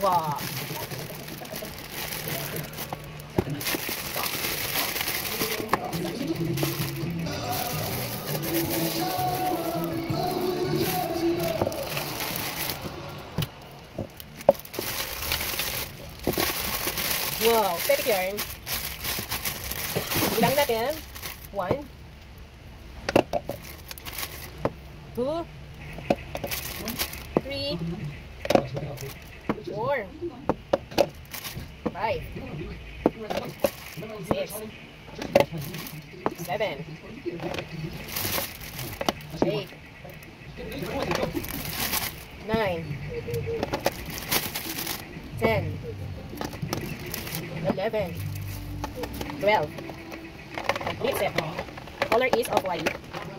Wow. Wow, perfect yarn. Bilang natin. 1, 2, 3, 4, 5, 6, 7, 8, 9, 10, 11, 12. Complete set. The color is off-white.